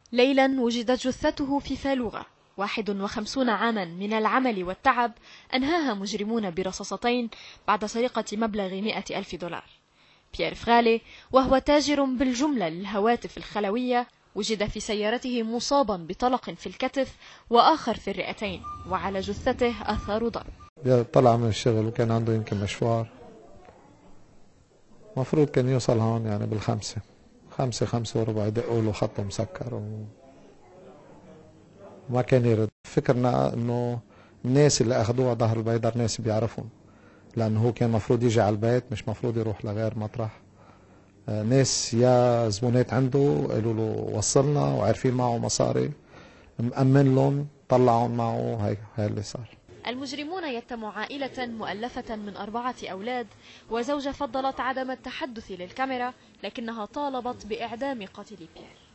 ليلا وجدت جثته في فالوغة، 51 عاما من العمل والتعب أنهاها مجرمون برصاصتين بعد سرقة مبلغ 100,000 دولار. بيير فغالي وهو تاجر بالجملة للهواتف الخلوية وجد في سيارته مصابا بطلق في الكتف وآخر في الرئتين، وعلى جثته آثار ضرب. طلع من الشغل وكان عنده يمكن مشوار، مفروض كان يوصل هون يعني بالخمسة، 5:45 يدقوا له خطه مسكر وما كان يرد. فكرنا انه الناس اللي اخذوها ظهر البيدر ناس بيعرفهم، لانه هو كان مفروض يجي على البيت، مش مفروض يروح لغير مطرح. ناس يا زبونات عنده قالوا له وصلنا وعارفين معه مصاري، مأمن لهم طلعهم معه. هاي اللي صار. المجرمون يتموا عائلة مؤلفة من 4 أولاد، وزوجة فضلت عدم التحدث للكاميرا لكنها طالبت بإعدام قاتل بيير.